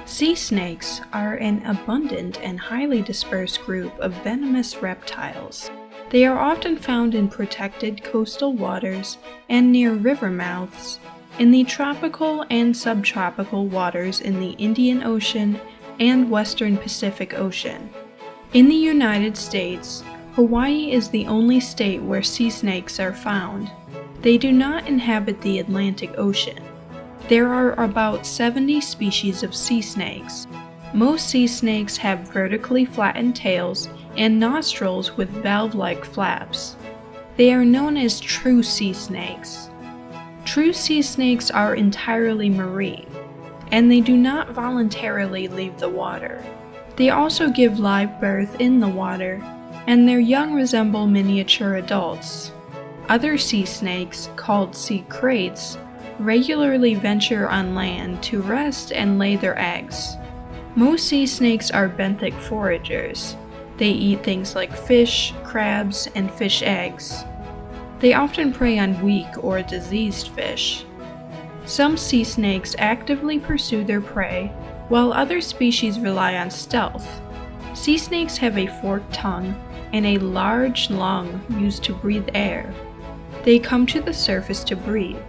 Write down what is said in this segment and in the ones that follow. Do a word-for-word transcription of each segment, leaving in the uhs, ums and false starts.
Sea snakes are an abundant and highly dispersed group of venomous reptiles. They are often found in protected coastal waters and near river mouths, in the tropical and subtropical waters in the Indian Ocean and Western Pacific Ocean. In the United States, Hawaii is the only state where sea snakes are found. They do not inhabit the Atlantic Ocean. There are about seventy species of sea snakes. Most sea snakes have vertically flattened tails and nostrils with valve-like flaps. They are known as true sea snakes. True sea snakes are entirely marine, and they do not voluntarily leave the water. They also give live birth in the water, and their young resemble miniature adults. Other sea snakes, called sea kraits, regularly venture on land to rest and lay their eggs. Most sea snakes are benthic foragers. They eat things like fish, crabs, and fish eggs. They often prey on weak or diseased fish. Some sea snakes actively pursue their prey, while other species rely on stealth. Sea snakes have a forked tongue and a large lung used to breathe air. They come to the surface to breathe.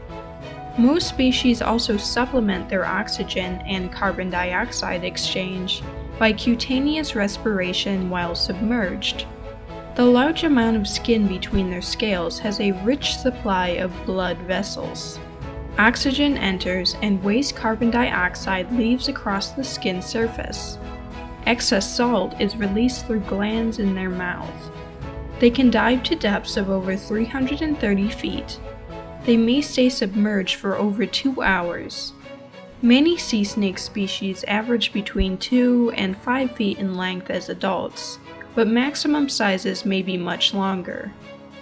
Most species also supplement their oxygen and carbon dioxide exchange by cutaneous respiration while submerged. The large amount of skin between their scales has a rich supply of blood vessels. Oxygen enters and waste carbon dioxide leaves across the skin surface. Excess salt is released through glands in their mouth. They can dive to depths of over three hundred thirty feet. They may stay submerged for over two hours. Many sea snake species average between two and five feet in length as adults, but maximum sizes may be much longer.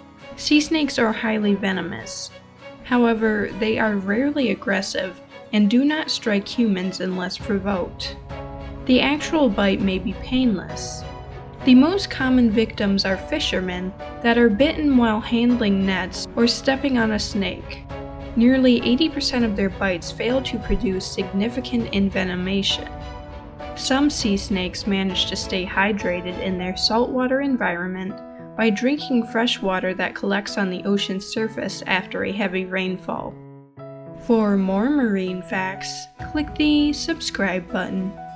Sea snakes are highly venomous. However, they are rarely aggressive and do not strike humans unless provoked. The actual bite may be painless. The most common victims are fishermen that are bitten while handling nets or stepping on a snake. Nearly eighty percent of their bites fail to produce significant envenomation. Some sea snakes manage to stay hydrated in their saltwater environment by drinking fresh water that collects on the ocean's surface after a heavy rainfall. For more marine facts, click the subscribe button.